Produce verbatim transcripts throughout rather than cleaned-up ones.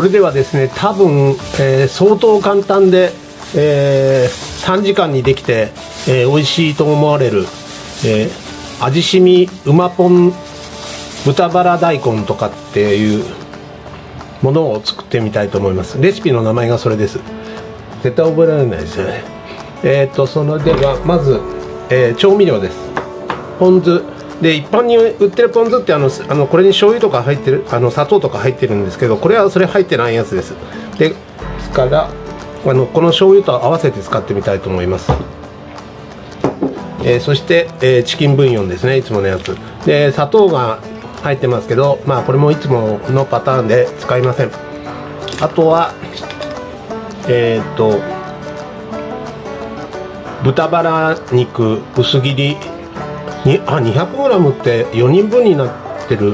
それではですね、多分、えー、相当簡単で、えー、短時間にできて、えー、美味しいと思われる、えー、味しみうまポン豚バラ大根とかっていうものを作ってみたいと思います。レシピの名前がそれです。絶対覚えられないですよね。えっとそれではまず、えー、調味料です。ポン酢で、一般に売ってるポン酢ってあのあのこれに醤油とか入ってる、あの砂糖とか入ってるんですけど、これはそれ入ってないやつです。でですからあのこの醤油と合わせて使ってみたいと思います。えー、そして、えー、チキンブイヨンですね、いつものやつで、砂糖が入ってますけど、まあこれもいつものパターンで使いません。あとはえっと豚バラ肉薄切りに、あ にひゃくグラム ってよにんぶんになってる、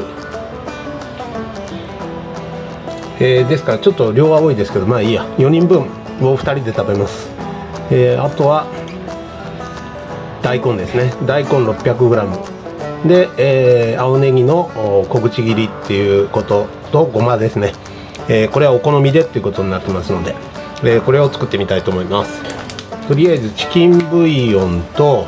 えー、ですからちょっと量は多いですけど、まあいいや、よにんぶんをふたりで食べます。えー、あとは大根ですね、大根 ろっぴゃくグラム で、えー、青ネギの小口切りっていうこととごまですね、えー、これはお好みでっていうことになってますので、えー、これを作ってみたいと思います。とりあえずチキンブイヨンと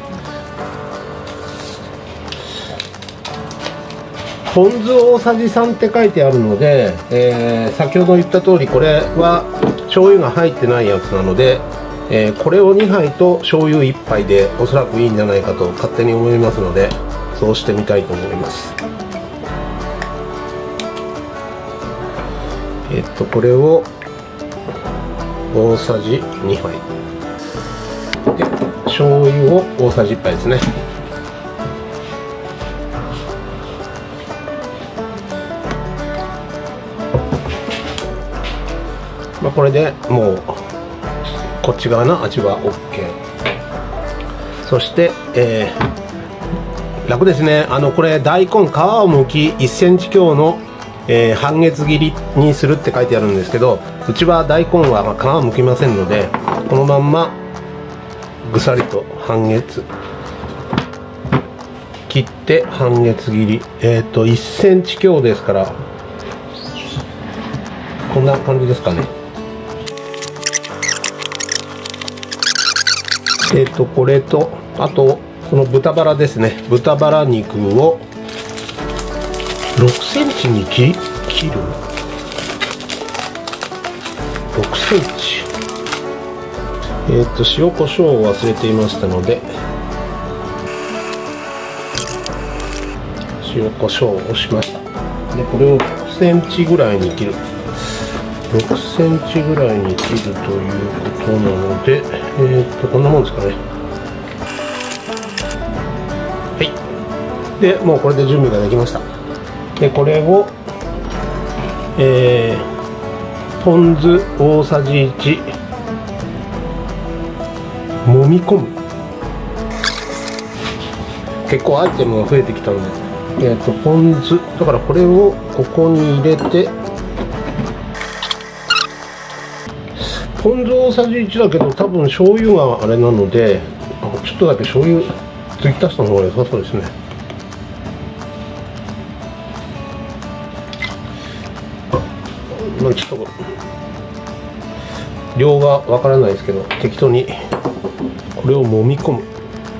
ポン酢大さじさんって書いてあるので、えー、先ほど言った通りこれは醤油が入ってないやつなので、えー、これをにはいと醤油いっぱいでおそらくいいんじゃないかと勝手に思いますので、そうしてみたいと思います。えっとこれを大さじにはいで、醤油を大さじいっぱいですね。まあこれでもうこっち側の味は オーケー。 そして、えー、楽ですね。あのこれ大根皮を剥きいっセンチ強の、えー、半月切りにするって書いてあるんですけど、うちは大根は皮を剥きませんので、このまんまぐさりと半月切って半月切り、えっといっセンチ強ですからこんな感じですかね。えっとこれとあとこの豚バラですね、豚バラ肉をろくセンチに切切るろくセンチ、えっと塩コショウを忘れていましたので塩コショウをしました。でこれをろくセンチぐらいに切るろくセンチぐらいに切るということなので、えっとこんなもんですかね。はい、でもうこれで準備ができました。でこれを、えー、ポン酢大さじいち揉み込む。結構アイテムが増えてきたので、えー、とポン酢だからこれをここに入れて、ポン酢大さじいちだけど多分醤油があれなので、ちょっとだけ醤油つぎ足した方が良さそうですね。まあちょっと量がわからないですけど、適当にこれを揉み込む。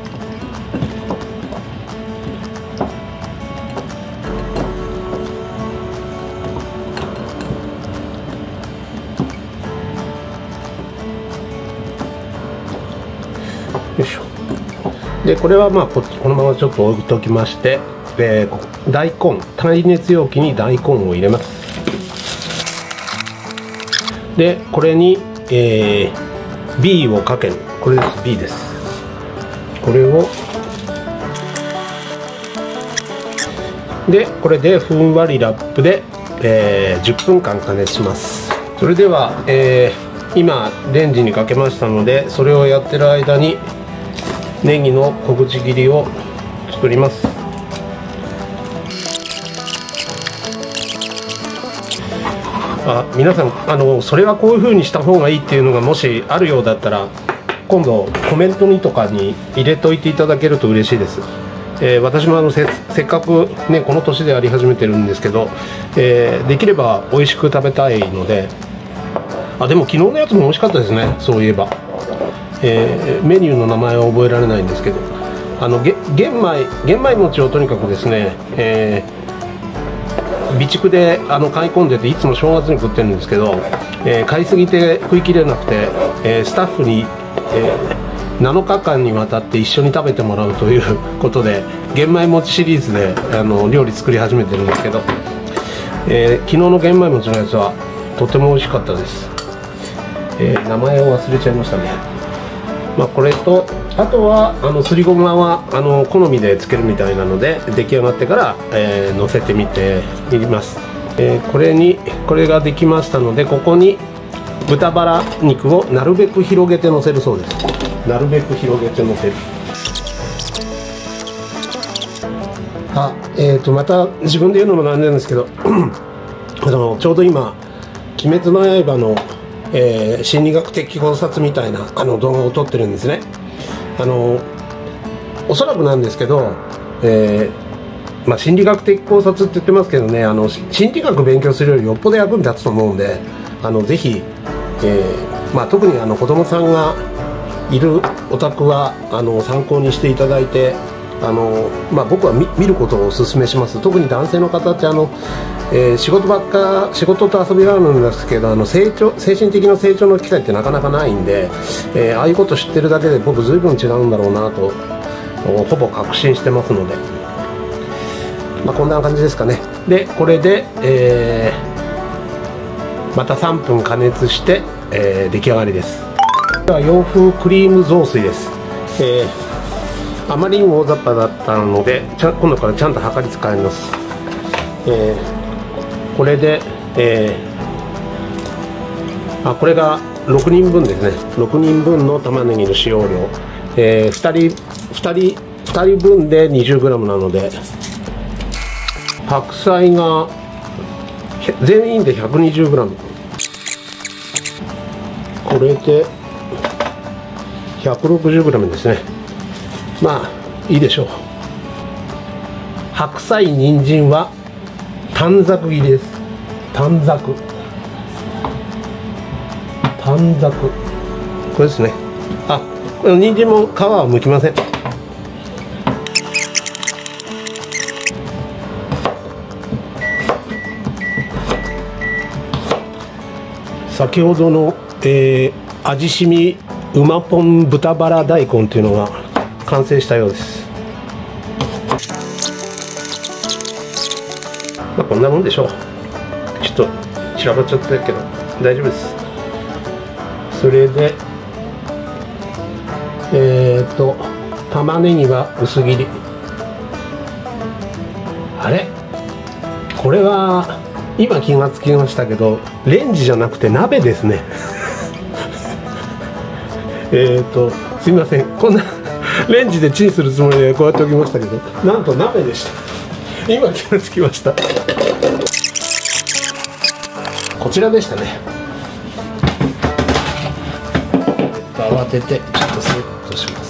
よいしょ。でこれはまあ こ, このままちょっと置いておきまして、えー、大根耐熱容器に大根を入れます。でこれに、えー、B をかける。これです。 B です。これをでこれでふんわりラップで、えー、じゅっぷんかん加熱します。それでは、えー、今レンジにかけましたので、それをやってる間にネギの小口切りを作ります。あ、皆さんあのそれはこういう風にした方がいいっていうのがもしあるようだったら、今度コメントにとかに入れといていただけると嬉しいです。 えー、私もあの せ, せっかく、ね、この年でやり始めてるんですけど、えー、できれば美味しく食べたいので、あでも昨日のやつも美味しかったですね。そういえば、えー、メニューの名前は覚えられないんですけど、あのげ玄米玄米餅をとにかくですね、えー、備蓄であの買い込んでて、いつも正月に食ってるんですけど、えー、買いすぎて食い切れなくて、えー、スタッフに、えー、なのかかんにわたって一緒に食べてもらうということで、玄米餅シリーズであの料理作り始めてるんですけど、えー、昨日の玄米餅のやつはとても美味しかったです。えー、名前を忘れちゃいましたね。まあ、これとあとはあのすりごまはあの好みでつけるみたいなので、出来上がってから、えー、乗せてみてみます。えー、これにこれができましたので、ここに豚バラ肉をなるべく広げて乗せるそうです。なるべく広げて乗せる。あ、えーとまた自分で言うのもなんなんですけどあのちょうど今「鬼滅の刃の」えー、心理学的考察みたいなあの動画を撮ってるんですね。あのおそらくなんですけど、えーまあ、心理学的考察って言ってますけどね、あの心理学勉強するよりよっぽど役に立つと思うんで、あのぜひ、えーまあ、特にあの子供さんがいるお宅はあの参考にしていただいて、あの、まあ、僕は 見, 見ることをお勧めします。特に男性の方ってあの、えー、仕事ばっか仕事と遊びがあるんですけど、あの成長精神的な成長の機会ってなかなかないんで、えー、ああいうこと知ってるだけで僕ずいぶん違うんだろうなとほぼ確信してますので、まあ、こんな感じですかね。でこれで、えー、またさんぷん加熱して、えー、出来上がりです。では洋風クリーム雑炊です。えー、あまりにも大雑把だったのでちゃ今度からちゃんと量り使います。えーこれで、えー、あこれがろくにんぶんですね。ろくにんぶんの玉ねぎの使用量、えー、ふたりふたりふたりぶんで にじゅうグラム なので、白菜が全員で ひゃくにじゅうグラム、 これで ひゃくろくじゅうグラム ですね。まあいいでしょう。白菜人参は短冊切りです。短冊短冊これですね。あ、この人参も皮は剥きません。先ほどの、えー、味しみうまぽん豚バラ大根っていうのが完成したようです。まあ、こんなもんでしょう。ちょっと散らばっちゃったけど大丈夫です。それでえっと玉ねぎは薄切り。あれこれは今気がつきましたけど、レンジじゃなくて鍋ですねえっとすみません、こんなレンジでチンするつもりでこうやっておきましたけど、なんと鍋でした。今気がつきました。こちらでしたね。慌ててちょっとセットします。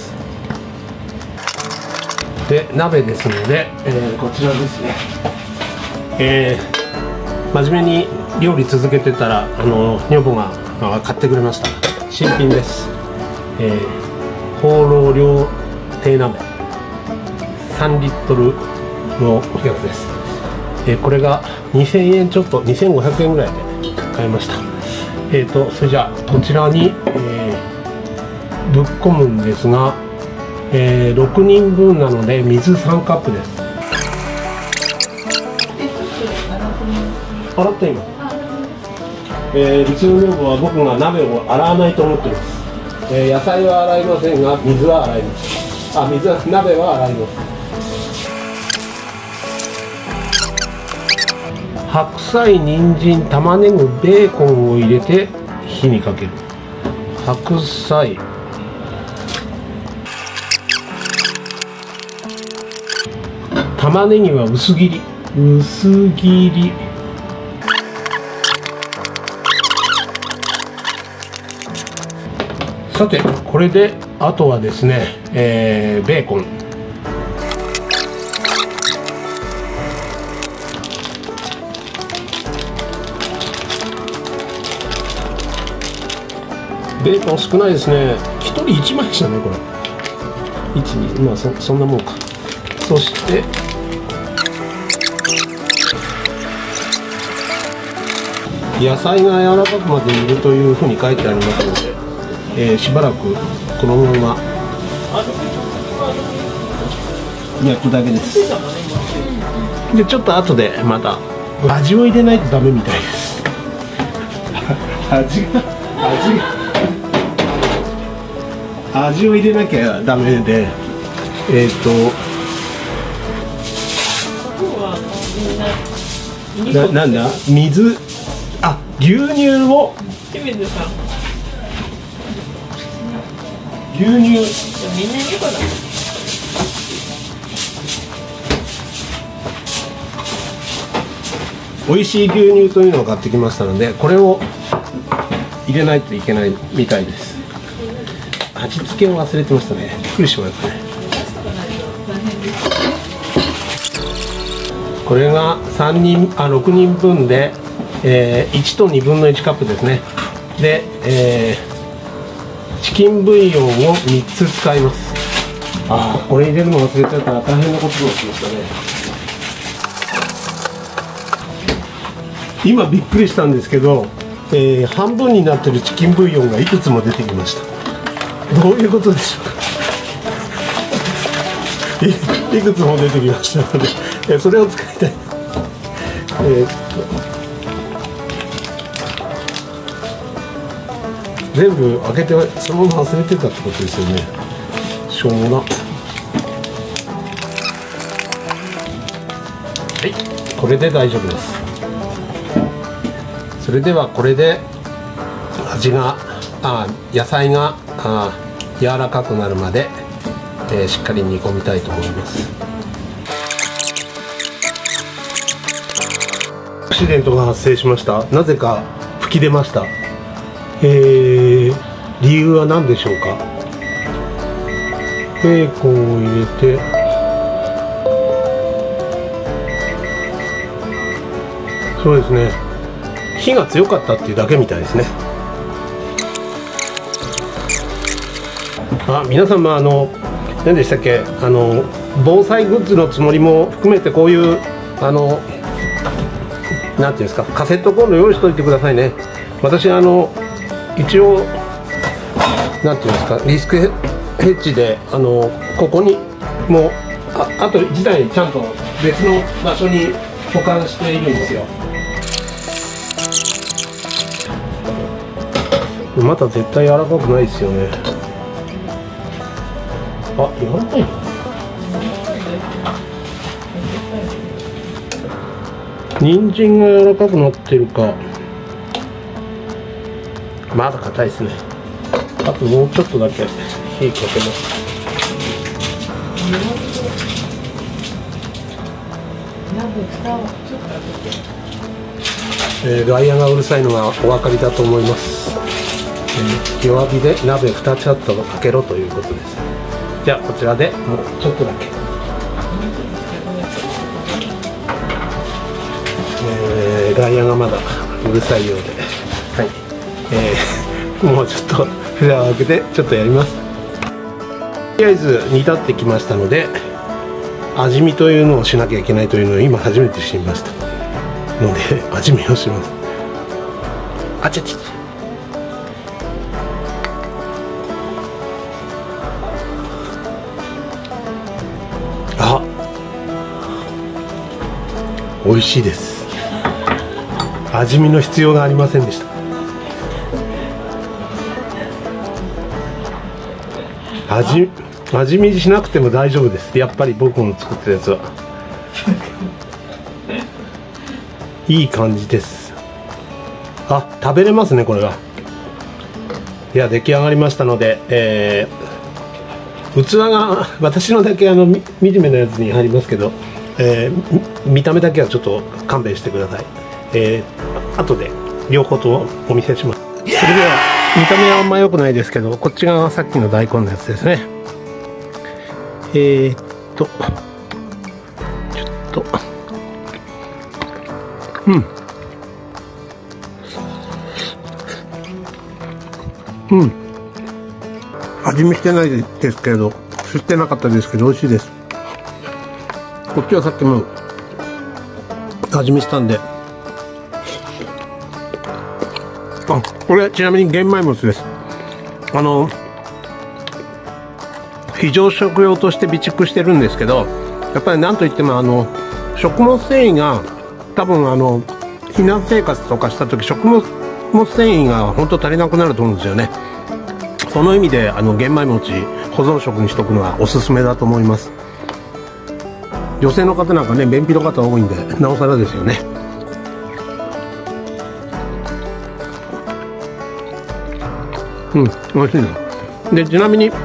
で鍋ですので、えー、こちらですね。えー、真面目に料理続けてたらあの女房が買ってくれました。新品です。えー、放浪料亭鍋さんリットルのやつです。えー、これがにせんえんちょっと、にせんごひゃくえんぐらいで買いました。えーとそれじゃあこちらに、えー、ぶっ込むんですが、えー、ろくにんぶんなので水さんカップです。洗った今。えー、うちの女房は僕が鍋を洗わないと思っています。えー、野菜は洗いませんが水は洗います。あ、水は鍋は洗います。白菜、人参、玉ねぎ、ベーコンを入れて火にかける。白菜、玉ねぎは薄切り薄切りさてこれであとはですね、えー、ベーコンベーコン少ないですね。ひとりいちまいでしたねこれ。いち、に、まあ そ, そんなもんか。そして野菜が柔らかくまで煮るというふうに書いてありますので、えー、しばらくこのまま焼くだけです。でちょっと後でまた味を入れないとダメみたいです。味が味が味を入れなきゃダメで、えっ、ー、とな、なんだ水、あ、牛乳を清水さん牛乳みんなにこだ美味しい牛乳というのを買ってきましたので、これを入れないといけないみたいです。味付けを忘れてましたね。びっくりしましたね。これがさんにんあろくにんぶんで、えー、いちとにぶんのいちカップですね。で、えー、チキンブイヨンをみっつ使います。ああ、これ入れるの忘れちゃったら大変なことになってましたね。今びっくりしたんですけど、えー、半分になってるチキンブイヨンがいくつも出てきました。どういうことでしょうか。 い, いくつも出てきましたので、えー、それを使いたい。えー、っと全部開けてそのまま忘れてたってことですよね。しょうもな。はい、これで大丈夫です。それではこれで味があ野菜があ柔らかくなるまで、えー、しっかり煮込みたいと思います。アクシデントが発生しました。なぜか吹き出ました。えー、理由は何でしょうか。ベーコンを入れてそうですね、火が強かったっていうだけみたいですね。あ、皆様あの何でしたっけ、あの防災グッズのつもりも含めてこういうあのなんていうんですか、カセットコンロ用意しておいてくださいね。私あの一応なんていうんですか、リスクヘッジであのここにもう あ, あと自体ちゃんと別の場所に保管しているんですよ。まだ絶対柔らかくないですよね。あ、柔らかいな。人参が柔らかくなってるか。まだ硬いですね。あともうちょっとだけ火かけます。えー、外野がうるさいのがお分かりだと思います。えー、弱火で鍋ふたつとかけろということです。じゃあこちらでもうちょっとだけ、えー、外野がまだうるさいようで、はい、えー、もうちょっと蓋を開けてちょっとやります。とりあえず煮立ってきましたので、味見というのをしなきゃいけないというのを今初めて知りましたので、味見をします。あちゃちゃちゃ。あ、美味しいです。味見の必要がありませんでした。味味見しなくても大丈夫です。やっぱり僕の作ったやつはいい感じです。あ、食べれますねこれは。いや、出来上がりましたので、えー、器が私のだけあのみ惨めなやつに入りますけど、えー、見た目だけはちょっと勘弁してください。えー、後で両方とお見せします。それでは見た目はあんま良くないですけど、こっちがさっきの大根のやつですね。えー、っとちょっとうんうん、味見してないですけれど、吸ってなかったですけど美味しいです。こっちはさっきも味見したんで。あ、これちなみに玄米餅です。あの非常食用として備蓄してるんですけど、やっぱりなんといってもあの食物繊維が多分あの避難生活とかした時、食物繊維が本当足りなくなると思うんですよね。その意味であの玄米餅保存食にしとくのはおすすめだと思います。女性の方なんかね、便秘の方多いんでなおさらですよね。うん、美味しいね。でちなみに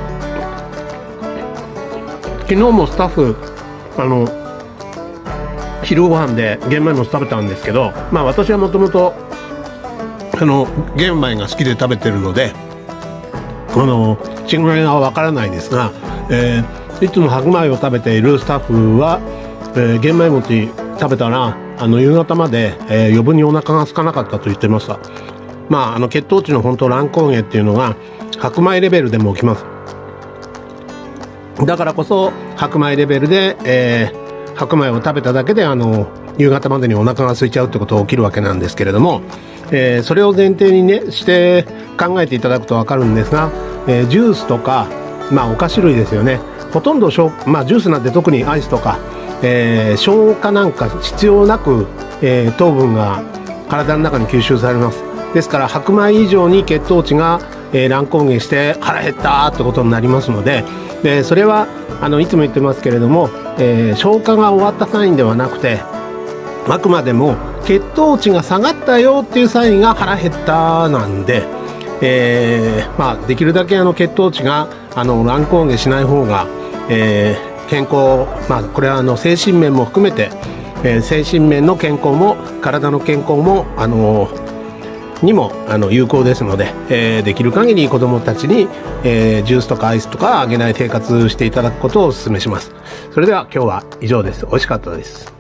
昨日もスタッフあの昼ご飯で玄米餅食べたんですけど、まあ私はもともとあの玄米が好きで食べてるのであの違いがわからないですが、えー、いつも白米を食べているスタッフは、えー、玄米餅食べたらあの夕方まで、えー、余分にお腹が空かなかったと言ってました。まああの血糖値の本当乱高下っていうのが白米レベルでも起きます。だからこそ白米レベルで、えー、白米を食べただけであの夕方までにお腹が空いちゃうってことが起きるわけなんですけれども、えー、それを前提にねして考えていただくと分かるんですが、えー、ジュースとか、まあ、お菓子類ですよね。ほとんど、まあ、ジュースなんて特にアイスとか、えー、消化なんか必要なく、えー、糖分が体の中に吸収されます。ですから白米以上に血糖値が、えー、乱高下して腹減ったってことになりますので、でそれはあのいつも言ってますけれども、えー、消化が終わったサインではなくて、あくまでも血糖値が下がったよっていうサインが腹減ったなんで、えーまあ、できるだけあの血糖値があの乱高下しない方が、えー、健康、まあ、これはあの精神面も含めて、えー、精神面の健康も体の健康もあのにもあの有効ですので、えー、できる限り子どもたちに、えー、ジュースとかアイスとかあげない生活していただくことをお勧めします。それでは今日は以上です。美味しかったです。